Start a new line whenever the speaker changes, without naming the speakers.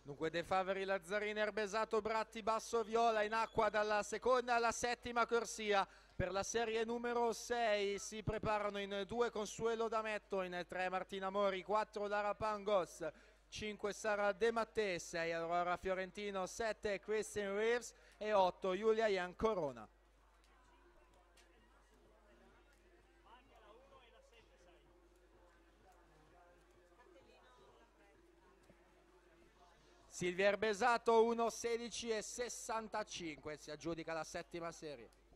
Dunque De Faveri, Lazzarini, Erbesato, Bratti, Basso, Viola in acqua dalla seconda alla settima corsia. Per la serie numero 6 si preparano in 2 Consuelo D'Ametto, in 3 Martina Mori, 4 Lara Pangos, 5 Sara De Mattei, 6 Aurora Fiorentino, 7 Christine Reeves e 8 Giulia Ian Corona. Silvia Erbesato 1:16:65, si aggiudica la settima serie.